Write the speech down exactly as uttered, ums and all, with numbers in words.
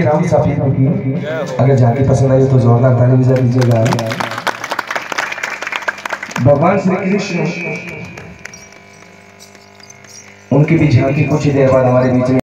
राम सफीद की। अगर झांकी पसंद आई तो जोरदार ताली बजा दीजिएगा। भगवान श्री कृष्ण उनकी भी झांकी कुछ ही देर बाद हमारे बीच में